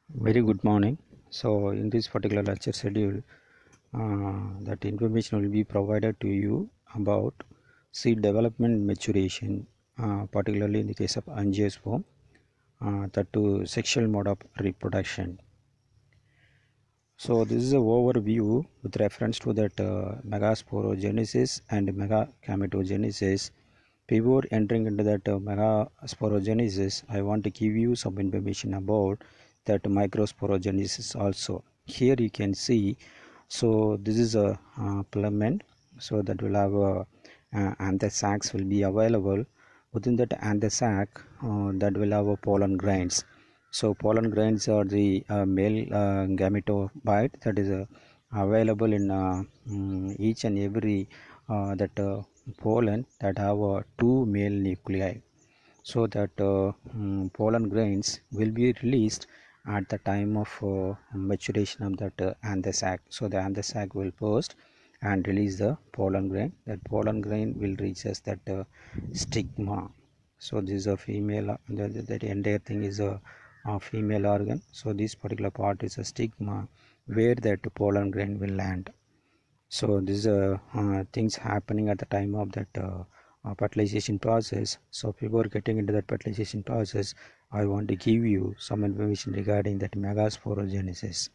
Very good morning. So, in this particular lecture schedule, that information will be provided to you about seed development maturation, particularly in the case of angiosperm, that to sexual mode of reproduction. So, this is an overview with reference to that megasporogenesis and megagametogenesis. Before entering into that megasporogenesis, I want to give you some information about that microsporogenesis also. Here you can see, so this is a filament, so that will have a anther sacs will be available. Within that anther sac, that will have a pollen grains. So pollen grains are the male gametobite that is available in each and every that pollen that have two male nuclei. So that pollen grains will be released at the time of maturation of that anther sac. So the anther sac will burst and release the pollen grain. That pollen grain will reach us that stigma. So this is a female, that entire thing is a female organ. So this particular part is a stigma where that pollen grain will land. So these are things happening at the time of that fertilization process. So before getting into that fertilization process, I want to give you some information regarding that megasporogenesis.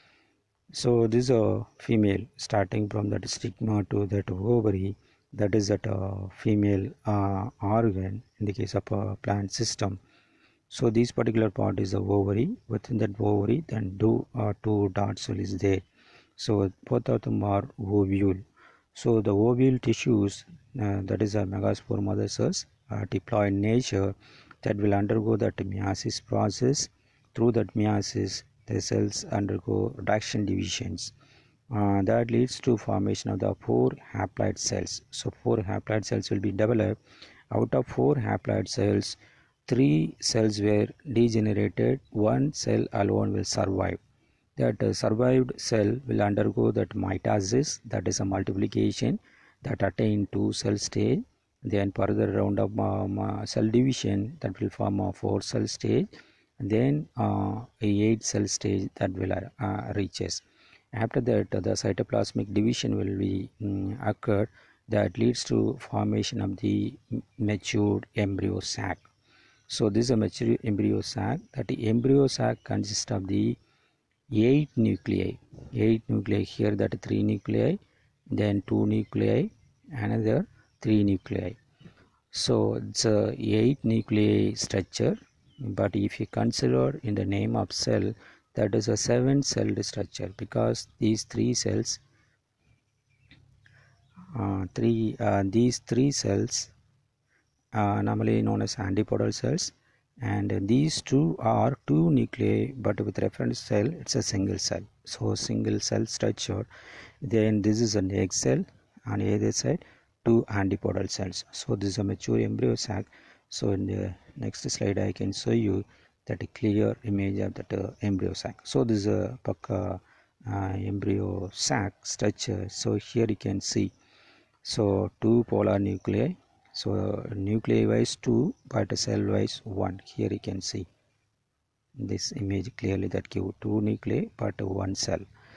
So this is a female starting from that stigma to that ovary. That is that female organ in the case of a plant system. So this particular part is the ovary. Within that ovary, then two dots is there. So both of them are ovule. So the ovule tissues, that is a megaspore mother cells, deploy in nature, that will undergo that meiosis process. Through that meiosis, the cells undergo reduction divisions. That leads to formation of the four haploid cells. So four haploid cells will be developed. Out of four haploid cells, three cells were degenerated, one cell alone will survive. That survived cell will undergo that mitosis, that is a multiplication that attain to cell stage. Then further round of cell division, that will form a 4 cell stage. Then a 8 cell stage that will reaches. After that, the cytoplasmic division will be occurred, that leads to formation of the matured embryo sac. So this is a mature embryo sac. That the embryo sac consists of the 8 nuclei. 8 nuclei here, that 3 nuclei, then 2 nuclei, another 3 nuclei. So it's a 8 nuclei structure. But if you consider in the name of cell, that is a 7-celled structure, because these three cells, these three cells normally known as antipodal cells, and these two are 2 nuclei, but with reference cell it's a single cell. So single cell structure. Then this is an egg cell, on the other side two antipodal cells. So this is a mature embryo sac. So in the next slide I can show you that a clear image of that embryo sac. So this is a embryo sac structure. So here you can see, so two polar nuclei. So nuclei wise 2, but cell wise 1. Here you can see this image clearly, that give 2 nuclei but 1 cell.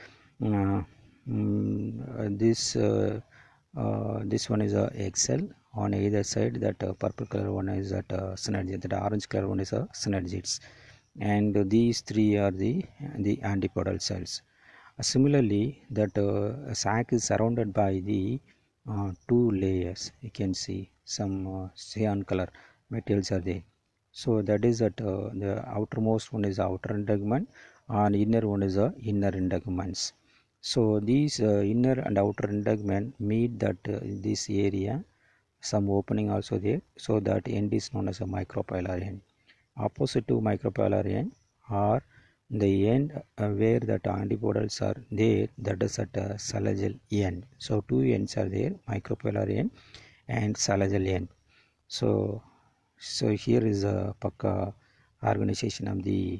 This one is a egg cell. On either side, that purple color one is that synergy. That orange color one is a synergids, and these three are the antipodal cells. Similarly, that sac is surrounded by the two layers. You can see some cyan color materials are there. So that is that the outermost one is outer integument, and inner one is inner integuments. So these inner and outer integument meet that this area, some opening also there. So that end is known as a micropylar end. Opposite to micropylar end are the end where that antipodals are there, that is at salagal end. So two ends are there, micropylar end and salagal end. So here is a Pakka organization of the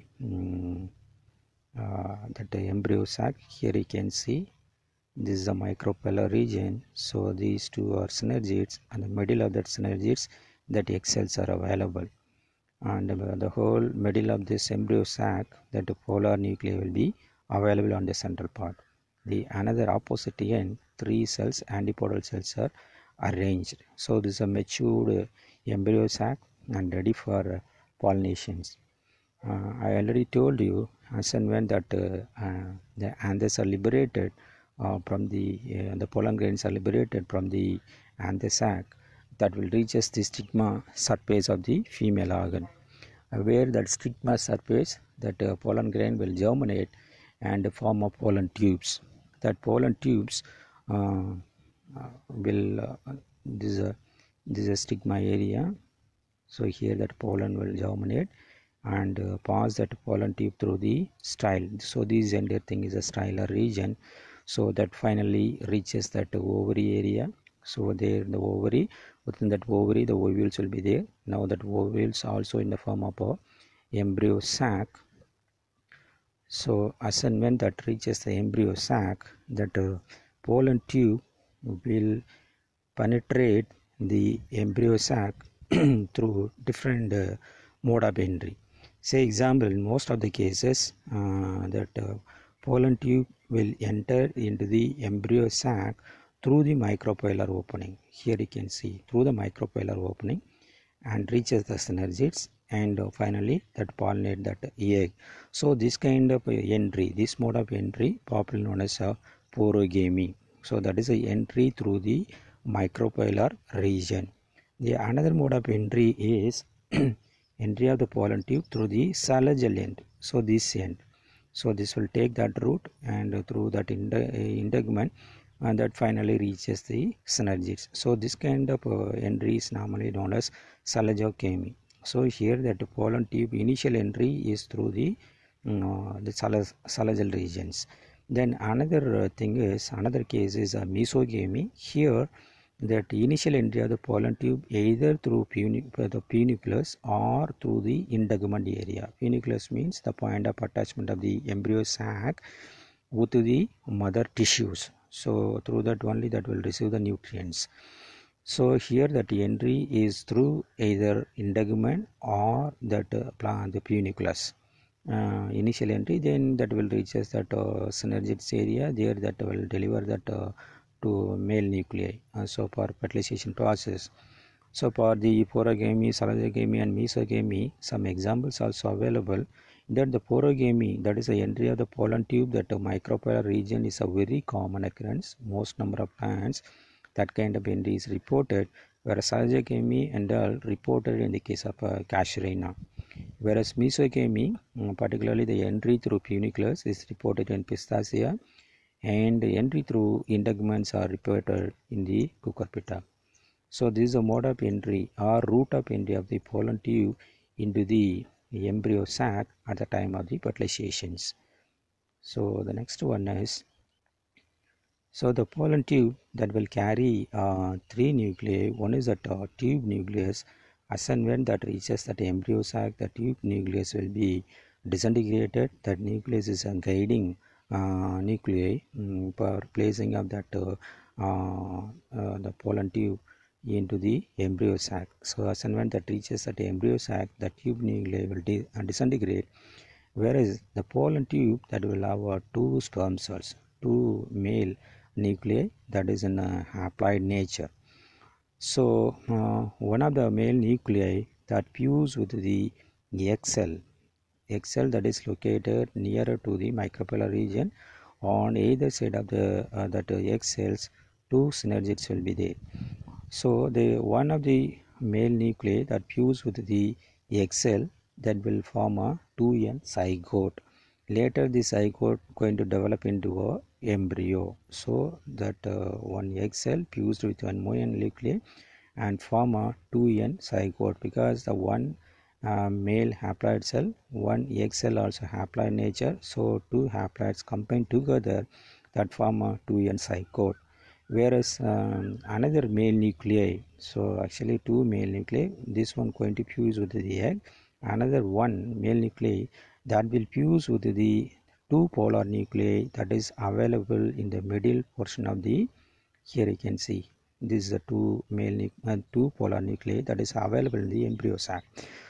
that embryo sac. Here you can see this is a micropylar region. So these two are synergids, and the middle of that synergids, that egg cells are available. and the whole middle of this embryo sac, that polar nuclei will be available on the central part. The another opposite end, 3 cells, antipodal cells are arranged. So this is a matured embryo sac and ready for pollinations. I already told you as and when that the anthers are liberated from the pollen grains are liberated from the anther sac, that will reaches the stigma surface of the female organ, where that stigma surface, that pollen grain will germinate and form of pollen tubes. That pollen tubes uh, will this is a stigma area. So here that pollen will germinate and pass that pollen tube through the style. So this entire thing is a stylar region. So that finally reaches that ovary area. So there the ovary, within that ovary the ovules will be there. Now that ovules also in the form of a embryo sac. So as and when that reaches the embryo sac, that pollen tube will penetrate the embryo sac through different mode of entry. Say example, in most of the cases that pollen tube will enter into the embryo sac through the micropylar opening. Here you can see through the micropylar opening and reaches the synergids, and finally that pollinate that egg. So this kind of entry, this mode of entry, popularly known as porogamy. So that is a entry through the micropylar region. The another mode of entry is entry of the pollen tube through the salagel end. So this end. So this will take that route and through that integument, and that finally reaches the synergids. So this kind of entry is normally known as salagocamy. So here that pollen tube initial entry is through the salagel regions. Then another thing is, another case is mesogamy. Here that initial entry of the pollen tube either through the funiculus or through the integument area. Funiculus means the point of attachment of the embryo sac with the mother tissues. So through that only that will receive the nutrients. So here that entry is through either integument or that the funiculus. Initial entry, then that will reaches that synergids area, there that will deliver that to male nuclei. So for fertilization process. So for the porogamy, salagogamy and mesogamy, some examples also available. That the porogamy, that is the entry of the pollen tube, that the micropylar region is a very common occurrence. Most number of plants that kind of entry is reported, whereas salagogamy and all reported in the case of Casuarina. Whereas mesogamy, particularly the entry through funiculus, is reported in Pistacia, and entry through integuments are reported in the Cucurbita. So this is a mode of entry or route of entry of the pollen tube into the embryo sac at the time of the fertilizations. So the next one is, so the pollen tube that will carry 3 nuclei. One is the tube nucleus. As and when that reaches that embryo sac, the tube nucleus will be disintegrated. That nucleus is a guiding nuclei for placing of that the pollen tube into the embryo sac. So as and when that reaches that embryo sac, the tube nuclei will disintegrate, whereas the pollen tube that will have 2 sperm cells, 2 male nuclei, that is in haploid nature. So one of the male nuclei that fuse with the egg cell, that is located nearer to the micropylar region, on either side of the that egg cells, 2 synergids will be there. So the one of the male nuclei that fuse with the egg cell, that will form a 2n zygote. Later the zygote going to develop into a embryo. So that one egg cell fused with one male nuclei and form a 2n zygote, because the one male haploid cell, one egg cell also haploid nature, so 2 haploids combined together that form a 2n zygote. Whereas another male nuclei, so actually 2 male nuclei, this one going to fuse with the egg, another one male nuclei that will fuse with the 2 polar nuclei that is available in the middle portion of the, here you can see this is the 2 polar nuclei that is available in the embryo sac.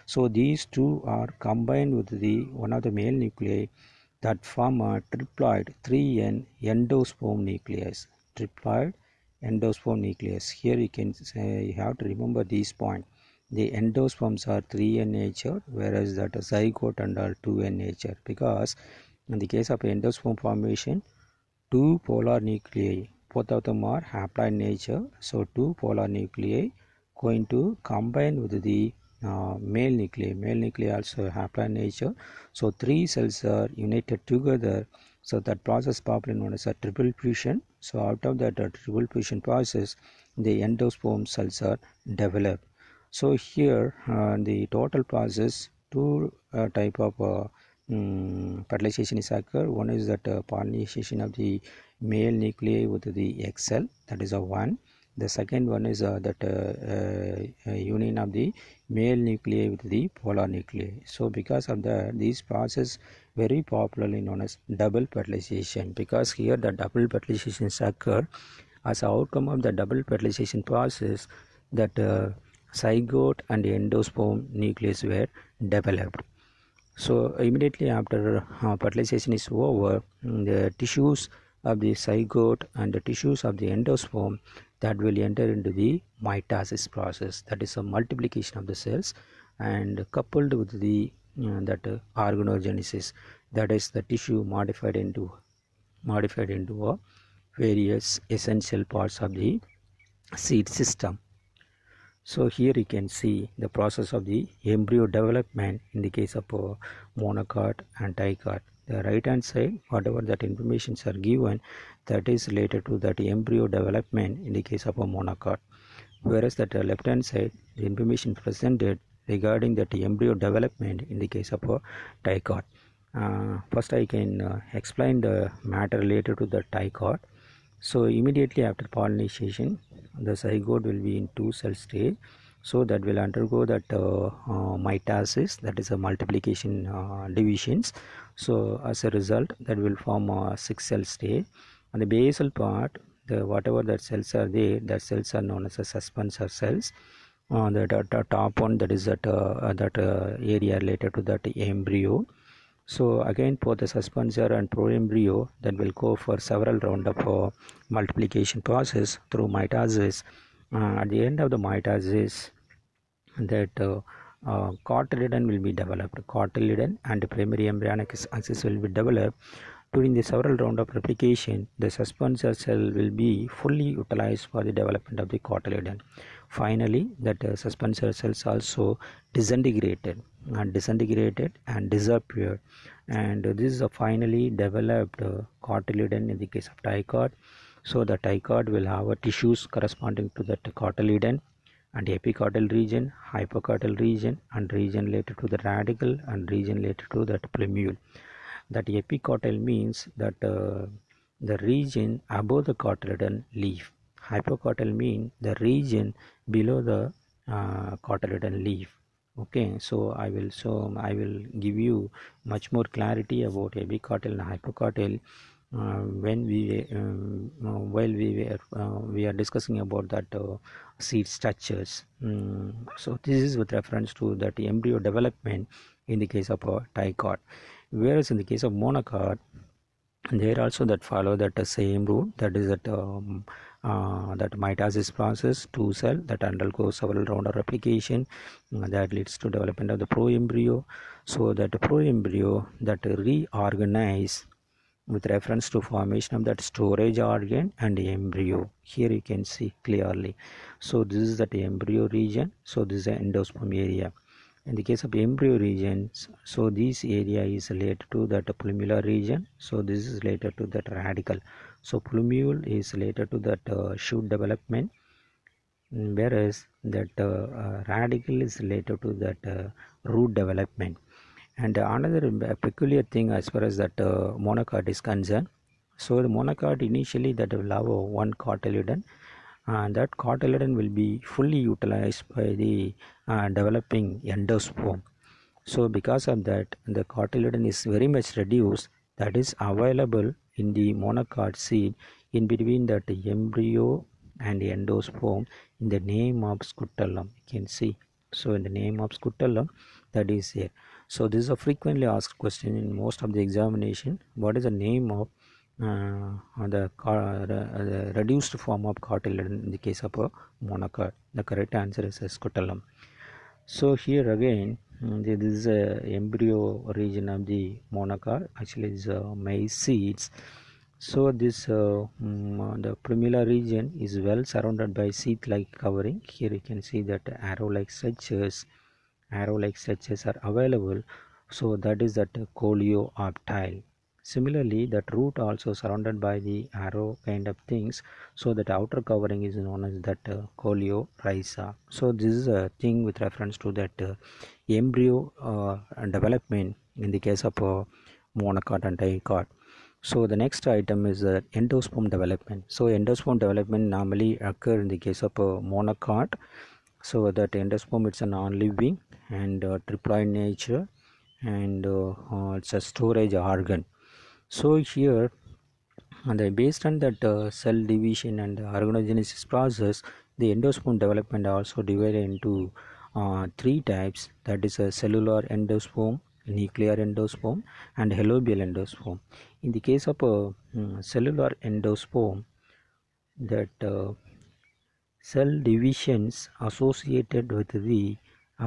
So these two are combined with the one of the male nuclei that form a triploid 3N endosperm nucleus. Triploid endosperm nucleus. Here you can say, you have to remember these points. The endosperms are 3N nature, whereas that zygote and are 2N nature, because in the case of endosperm formation, two polar nuclei, both of them are haploid nature. So two polar nuclei going to combine with the male nuclei. Male nuclei also haploid nature. So three cells are united together. So that process popularly known as a triple fusion. So out of that triple fusion process, the endosperm cells are developed. So here the total process, two type of fertilization is occur. One is that pollination of the male nuclei with the egg cell, that is a one. The second one is that union of the male nuclei with the polar nuclei. So because of that, this process very popularly known as double fertilization, because here the double fertilization occur. As an outcome of the double fertilization process, that zygote and endosperm nucleus were developed. So immediately after fertilization is over, the tissues of the zygote and the tissues of the endosperm that will enter into the mitosis process, that is a multiplication of the cells, and coupled with the organogenesis, that is the tissue modified into various essential parts of the seed system. So here you can see the process of the embryo development in the case of monocot and dicot. The right hand side, whatever that informations are given, that is related to that embryo development in the case of a monocot, whereas that left hand side, the information presented regarding that embryo development in the case of a dicot. First I can explain the matter related to the dicot. So immediately after pollination, the zygote will be in two cell stage, so that will undergo that mitosis, that is a multiplication divisions. So as a result, that will form a 6 cell stage. On the basal part, the whatever that cells are there, that cells are known as a suspensor cells. The top one, that is that area related to that embryo. So again, for the suspensor and proembryo, that will go for several round of multiplication process through mitosis. At the end of the mitosis, that cotyledon will be developed. Cotyledon and primary embryonic axis will be developed. During the several round of replication, the suspensor cell will be fully utilized for the development of the cotyledon. Finally, that suspensor cells also disintegrated and disappeared, and this is a finally developed cotyledon in the case of dicot. So the dicot will have a tissues corresponding to that cotyledon, and epicardial region, hypocardial region, and region related to the radicle, and region related to that plumule. That epicardial means that the region above the cotyledon leaf. Hypocardial means the region below the cotyledon leaf. Okay, so I will give you much more clarity about epicardial and hypocardial when while we are discussing about that seed structures. So this is with reference to that embryo development in the case of a dicot, whereas in the case of monocot, there also that follow that same route, that is that mitosis process, two cell that undergoes several round of replication that leads to development of the proembryo. So that proembryo that reorganize with reference to formation of that storage organ and embryo. Here you can see clearly. So this is that embryo region. So this is the endosperm area. In the case of embryo regions, so this area is related to that plumular region. So this is related to that radicle. So plumule is related to that shoot development, whereas that radicle is related to that root development. And another peculiar thing as far as that monocot is concerned, so the monocot initially that will have one cotyledon, and that cotyledon will be fully utilized by the developing endosperm. So because of that, the cotyledon is very much reduced, that is available in the monocot seed in between that embryo and endosperm in the name of scutellum. You can see. So in the name of scutellum, that is here. So this is a frequently asked question in most of the examination. What is the name of the reduced form of cotyledon in the case of a monocot? The correct answer is scutellum. So here again, this is a embryo region of the monocot. Actually, it's maize seeds. So this the primula region is well surrounded by sheath-like covering. Here you can see that arrow-like structures are available. So that is that coleoptile. Similarly, that root also surrounded by the arrow kind of things. So that outer covering is known as that coleorhiza. So this is a thing with reference to that embryo development in the case of monocot and dicot. So the next item is endosperm development. So endosperm development normally occur in the case of monocot. So that endosperm, it's a non-living and triploid nature, and it's a storage organ. So here, and based on that cell division and organogenesis process, the endosperm development also divided into three types. That is a cellular endosperm, nuclear endosperm, and halobial endosperm. In the case of a cellular endosperm, that cell divisions associated with the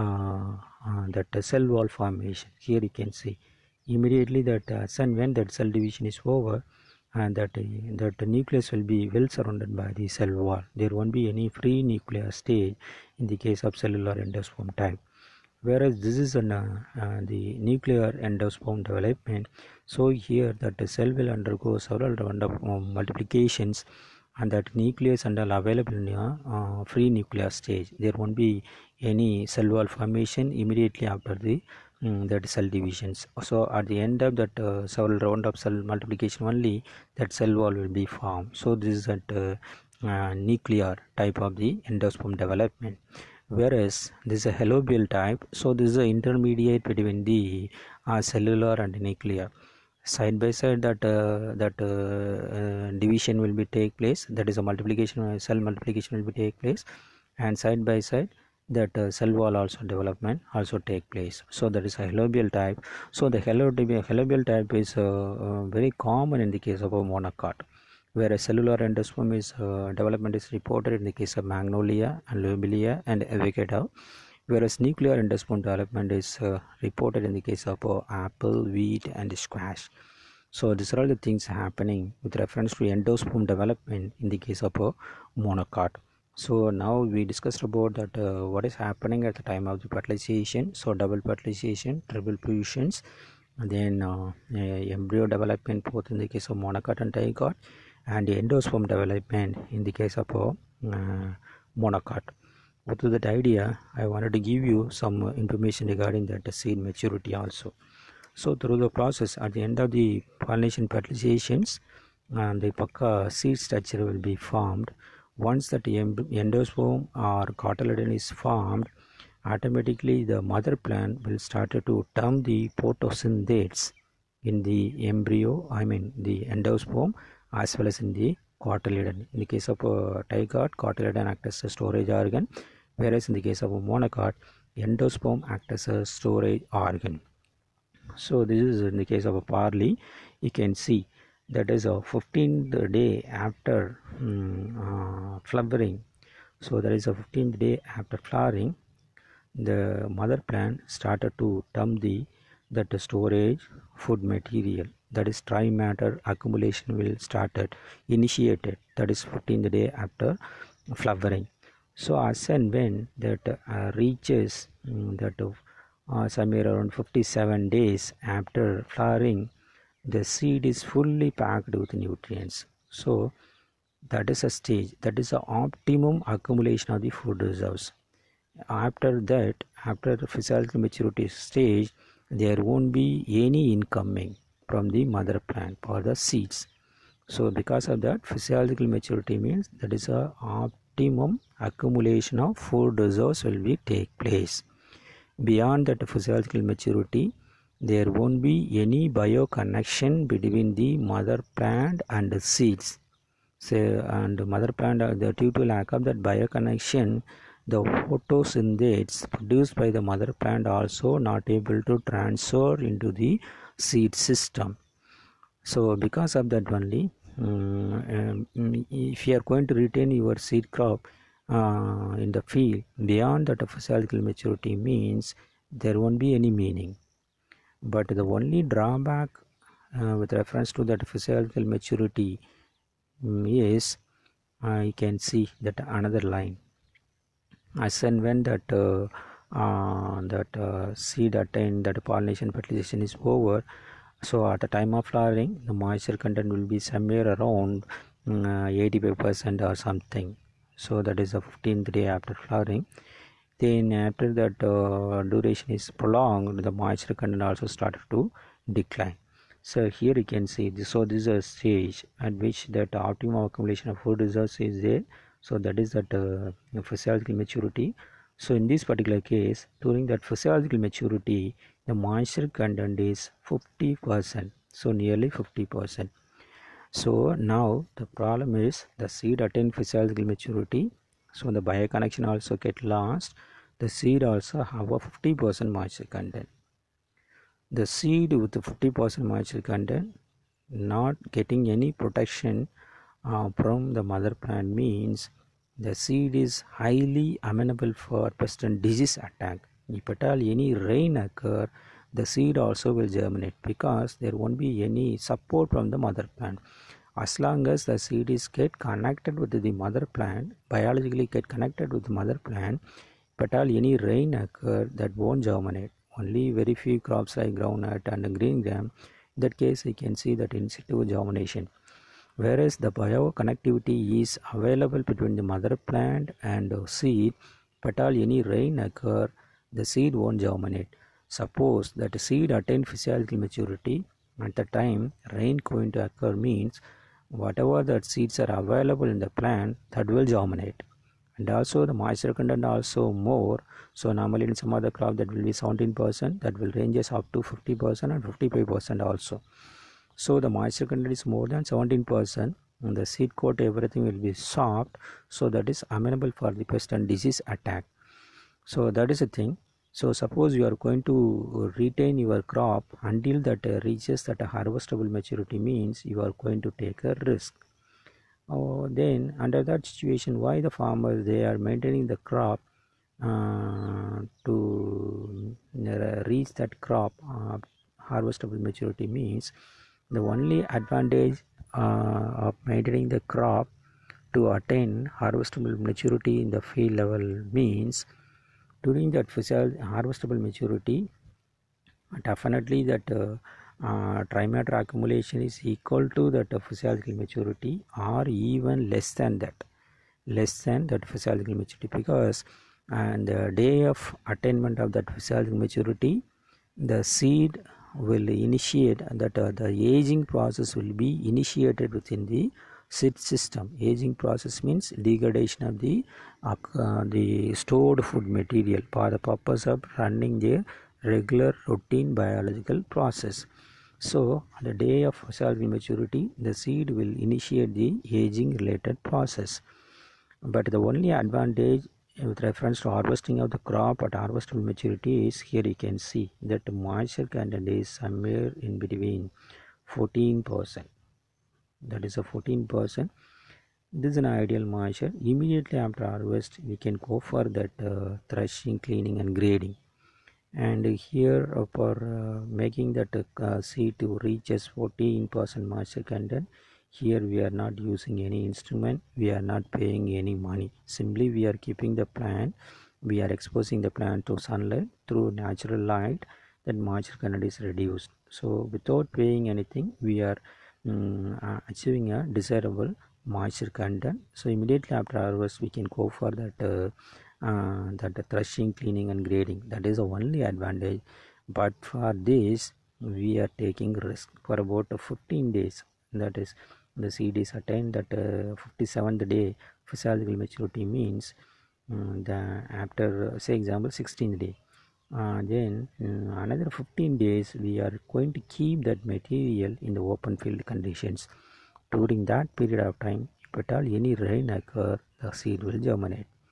that cell wall formation. Here you can see immediately that when that cell division is over, and that the nucleus will be well surrounded by the cell wall. There won't be any free nuclear stage in the case of cellular endosperm type. Whereas this is an the nuclear endosperm development. So here that the cell will undergo several round of multiplications, and that nucleus and all available in a free nuclear stage. There won't be any cell wall formation immediately after the that cell divisions. So at the end of that several round of cell multiplication only, that cell wall will be formed. So this is that nuclear type of the endosperm development. Whereas this is a halobial type. So this is an intermediate between the cellular and nuclear. Side by side that division will be take place, that is a multiplication, cell multiplication will be take place, and side by side that cell wall also development also take place. So that is a halobial type. So the halobial type is very common in the case of a monocot, whereas cellular endosperm is development is reported in the case of magnolia and lobelia and avocado, whereas nuclear endosperm development is reported in the case of apple, wheat, and squash. So these are all the things happening with reference to endosperm development in the case of monocot. So now we discussed about that what is happening at the time of the fertilization. So double fertilization, triple fusions, and then embryo development both in the case of monocot and dicot, and the endosperm development in the case of monocot. With that idea, I wanted to give you some information regarding that seed maturity also. So through the process, at the end of the pollination fertilizations, the pakka seed structure will be formed. Once that endosperm or cotyledon is formed, automatically the mother plant will start to term the photosynthetes in the embryo, the endosperm, as well as in the cotyledon. In the case of dicot, cotyledon acts as a storage organ, whereas in the case of a monocot, endosperm acts as a storage organ. So this is in the case of a barley. You can see that is a 15th day after flowering. So there is a 15th day after flowering, the mother plant started to term that storage food material, that is dry matter accumulation will initiated, that is 15th day after flowering. So as and when that reaches that somewhere around 57 days after flowering, the seed is fully packed with nutrients. So that is a stage, that is the optimum accumulation of the food reserves. After that, after the physiological maturity stage, there won't be any incoming from the mother plant for the seeds. So because of that, physiological maturity means that is a optimum accumulation of food reserves will be take place. Beyond that physiological maturity, there won't be any bioconnection between the mother plant and the seeds. So, and mother plant, due to lack of that bioconnection, the photosynthesis produced by the mother plant also not able to transfer into the seed system. So because of that only, if you are going to retain your seed crop in the field beyond that physiological maturity, means there won't be any meaning. But the only drawback with reference to that physiological maturity is you can see that another line, as and when that seed attain that pollination fertilization is over. So at the time of flowering, the moisture content will be somewhere around 85% or something. So that is the 15th day after flowering. Then after that duration is prolonged, the moisture content also started to decline. So here you can see this. So this is a stage at which that optimum accumulation of food reserves is there. So that is that physiological maturity. So in this particular case, during that physiological maturity, the moisture content is 50%. So nearly 50%. So now the problem is the seed attain physiological maturity. So the bioconnection also get lost. The seed also have a 50% moisture content. The seed with 50% moisture content not getting any protection from the mother plant means the seed is highly amenable for pest and disease attack. If at all any rain occur, the seed also will germinate because there won't be any support from the mother plant. As long as the seed is get connected with the mother plant, biologically get connected with the mother plant, if at all any rain occur, that won't germinate. Only very few crops like groundnut and green gram, in that case you can see that in situ germination. Whereas the bioconnectivity is available between the mother plant and seed, if at all any rain occur, the seed won't germinate. Suppose that the seed attain physiological maturity, at the time rain going to occur means whatever that seeds are available in the plant, that will germinate. And also the moisture content also more. So normally in some other crop that will be 17%, that will ranges up to 50% and 55% also. So the moisture content is more than 17%, and the seed coat everything will be soft, so that is amenable for the pest and disease attack. So that is the thing. So suppose you are going to retain your crop until that reaches that harvestable maturity, means you are going to take a risk. Then under that situation, why the farmers they are maintaining the crop to reach that crop harvestable maturity, means the only advantage of maintaining the crop to attain harvestable maturity in the field level means during that harvestable maturity, definitely that trimatter accumulation is equal to that physiological maturity or even less than that physiological maturity, because on the day of attainment of that physiological maturity, the seed will initiate that the aging process will be initiated within the seed system. Aging process means degradation of the stored food material for the purpose of running the regular routine biological process. So on the day of physiological maturity, the seed will initiate the aging related process. But the only advantage with reference to harvesting of the crop at harvestable maturity is, here you can see that the moisture content is somewhere in between 14%. That is a 14%. This is an ideal moisture. Immediately after harvest, we can go for that threshing, cleaning and grading. And here for making that seed to reach as 14% moisture content, here we are not using any instrument, we are not paying any money. Simply we are keeping the plant, we are exposing the plant to sunlight through natural light, that moisture content is reduced. So without paying anything, we are achieving a desirable moisture content. So immediately after harvest, we can go for that that threshing, cleaning and grading. That is the only advantage. But for this we are taking risk for about 15 days. That is, the seed is attained that 57th day physiological maturity, means the after say example 16th day, then another 15 days we are going to keep that material in the open field conditions. During that period of time, if at all any rain occur, the seed will germinate.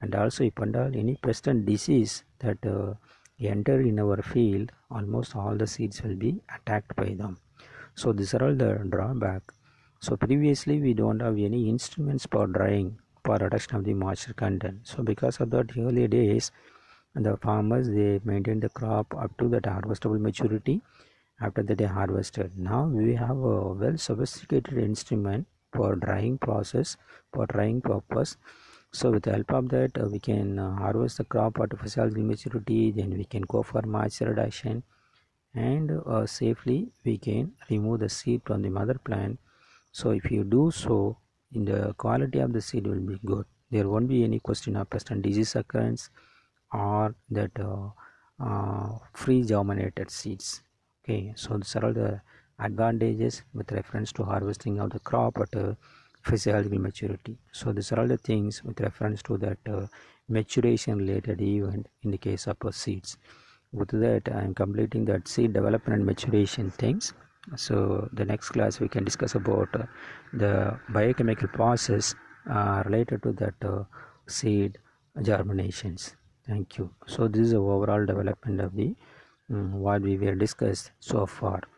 And also if and all any pest and disease that enter in our field, almost all the seeds will be attacked by them. So these are all the drawback. So previously we don't have any instruments for drying for reduction of the moisture content. So because of that, early days the farmers they maintain the crop up to that harvestable maturity. After that they harvested. Now we have a well sophisticated instrument for drying process, for drying purpose. So with the help of that we can harvest the crop at physiological maturity, then we can go for moisture reduction, and safely we can remove the seed from the mother plant. So if you do so, in the quality of the seed will be good. There won't be any question of pest and disease occurrence or that free germinated seeds. Okay, so these are all the advantages with reference to harvesting of the crop at physiological maturity. So these are all the things with reference to that maturation related event in the case of seeds. With that I am completing that seed development and maturation things. So the next class we can discuss about the biochemical process related to that seed germinations. Thank you. So this is the overall development of the what we were discussed so far.